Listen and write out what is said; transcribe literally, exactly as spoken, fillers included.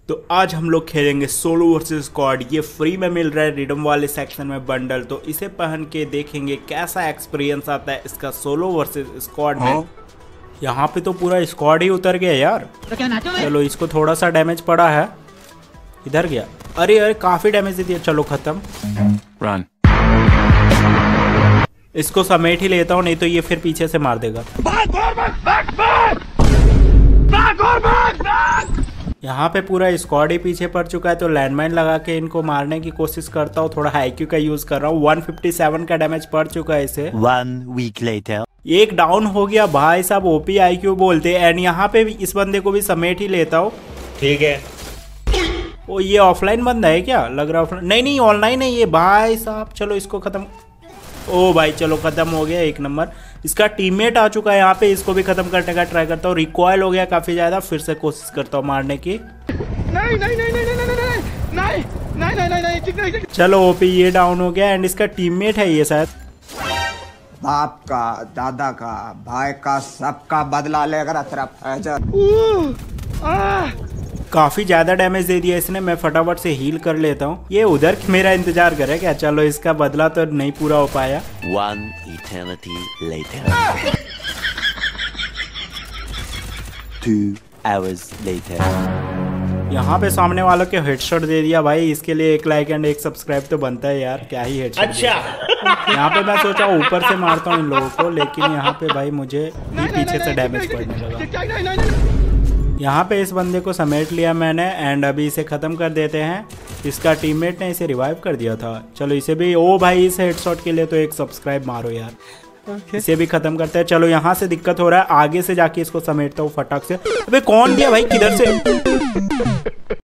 तो आज हम लोग खेलेंगे सोलो वर्सेस स्क्वाड। ये फ्री में मिल रहा है रिडम वाले सेक्शन में बंडल, तो इसे पहन के देखेंगे कैसा एक्सपीरियंस आता है इसका सोलो वर्सेस स्क्वाड में। यहाँ पे तो पूरा स्क्वाड ही उतर गया यार। तो क्या नाचो? चलो इसको थोड़ा सा डैमेज पड़ा है, इधर गया। अरे अरे काफी डैमेज दे दिया। चलो खत्म, रन। इसको समेट ही लेता हूँ, नहीं तो ये फिर पीछे से मार देगा। यहाँ पे पूरा स्क्वाड ही पीछे पड़ चुका है, तो लैंडमाइन लगा के इनको मारने की कोशिश करता हूँ। थोड़ा आईक्यू का यूज कर रहा हूँ। एक सौ सत्तावन का डैमेज पड़ चुका है इसे। One week later. एक डाउन हो गया भाई साहब, ओपी आईक्यू बोलते हैं। एंड यहाँ पे भी इस बंदे को भी समेट ही लेता हूँ। ठीक है। ओ ये ऑफलाइन बंदा है क्या? लग रहा ऑफलाइन, नहीं नहीं ऑनलाइन है ये भाई साहब। चलो इसको खत्म। ओ भाई चलो खत्म हो गया, एक नंबर। इसका टीममेट आ चुका है यहाँ पे, इसको भी खत्म करने का ट्राई करता हूँ। रिकॉयल हो गया काफी ज्यादा, फिर से कोशिश करता हूँ मारने की। नहीं नहीं नहीं नहीं नहीं नहीं नहीं नहीं नहीं नहीं नहीं ठीक नहीं। चलो ओपी ये डाउन हो गया। एंड इसका टीममेट है ये शायद। बाप का, दादा का, भाई का, सबका बदला लेकर तरफ। काफी ज्यादा डैमेज दे दिया इसने। मैं फटाफट से हील कर लेता हूँ। ये उधर मेरा इंतजार करे क्या? चलो इसका बदला तो नहीं पूरा हो पाया। One eternity later. Two hours later. यहाँ पे सामने वालों के हेडशॉट दे दिया भाई। इसके लिए एक लाइक एंड एक सब्सक्राइब तो बनता है यार। क्या ही हेडशॉट। अच्छा। यहाँ पे मैं सोचा ऊपर से मारता हूँ इन लोगों को, लेकिन यहाँ पे भाई मुझे ही पीछे से डैमेज पड़ने लगा। यहाँ पे इस बंदे को समेट लिया मैंने। एंड अभी इसे खत्म कर देते हैं। इसका टीममेट ने इसे रिवाइव कर दिया था। चलो इसे भी, ओ भाई इस हेडशॉट के लिए तो एक सब्सक्राइब मारो यार। okay. इसे भी खत्म करते हैं। चलो यहाँ से दिक्कत हो रहा है, आगे से जाके इसको समेटता हूँ फटाक से। अबे कौन गया भाई, किधर से?